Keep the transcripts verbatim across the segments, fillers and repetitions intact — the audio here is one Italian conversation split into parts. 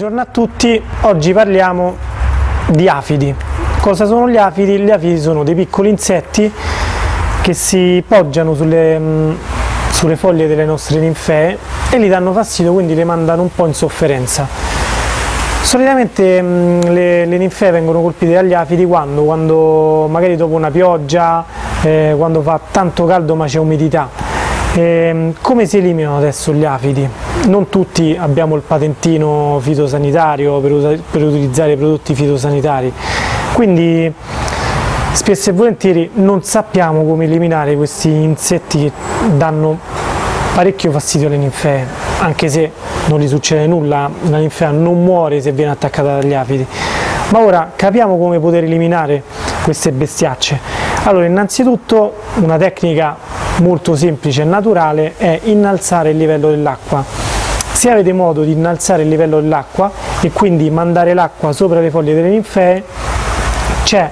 Buongiorno a tutti, oggi parliamo di afidi. Cosa sono gli afidi? Gli afidi sono dei piccoli insetti che si poggiano sulle, mh, sulle foglie delle nostre ninfee e li danno fastidio, quindi le mandano un po' in sofferenza. Solitamente mh, le, le ninfee vengono colpite dagli afidi quando, quando magari dopo una pioggia, eh, quando fa tanto caldo ma c'è umidità. E come si eliminano adesso gli afidi? Non tutti abbiamo il patentino fitosanitario per, per utilizzare prodotti fitosanitari, quindi spesso e volentieri non sappiamo come eliminare questi insetti che danno parecchio fastidio alle ninfee, anche se non gli succede nulla, la ninfea non muore se viene attaccata dagli afidi. Ma ora capiamo come poter eliminare queste bestiacce. Allora, innanzitutto una tecnica molto semplice e naturale è innalzare il livello dell'acqua. Se avete modo di innalzare il livello dell'acqua e quindi mandare l'acqua sopra le foglie delle ninfee, c'è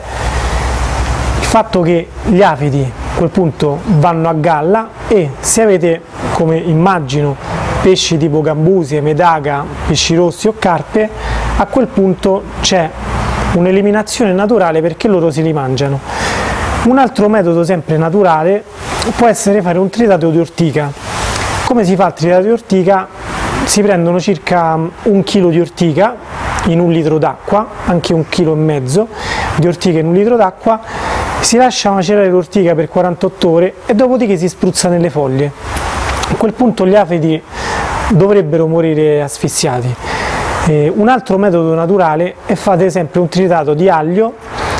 il fatto che gli afidi a quel punto vanno a galla, e se avete, come immagino, pesci tipo gambusie, medaca, pesci rossi o carpe, a quel punto c'è un'eliminazione naturale perché loro se li mangiano. Un altro metodo sempre naturale può essere fare un tritato di ortica. Come si fa il tritato di ortica? Si prendono circa un chilo di ortica in un litro d'acqua, anche un chilo e mezzo di ortica in un litro d'acqua, si lascia macerare l'ortica per quarantotto ore e dopodiché si spruzza nelle foglie. A quel punto gli afidi dovrebbero morire asfissiati. Eh, un altro metodo naturale è fate sempre un tritato di aglio,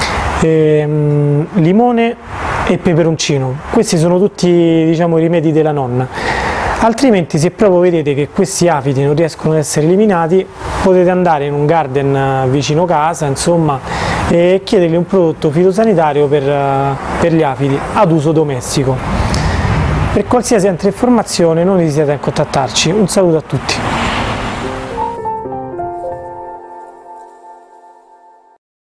ehm, limone e peperoncino. Questi sono tutti, diciamo, i rimedi della nonna. Altrimenti, se proprio vedete che questi afidi non riescono ad essere eliminati, potete andare in un garden vicino casa, insomma, e chiedergli un prodotto fitosanitario per, per gli afidi ad uso domestico. Per qualsiasi altra informazione non esitateate a contattarci. Un saluto a tutti.